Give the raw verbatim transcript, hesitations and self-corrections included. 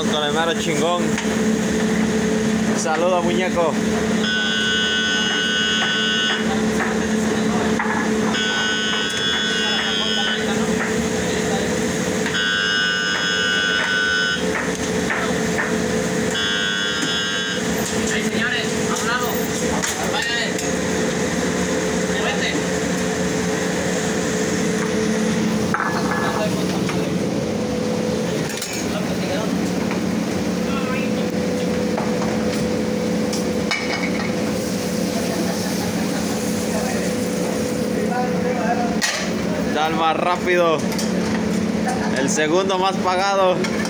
Vamos con el mero chingón. Saludos, muñeco. Hey, señores, a un lado. Váyanle. Vete. Está el más rápido. El segundo más pagado.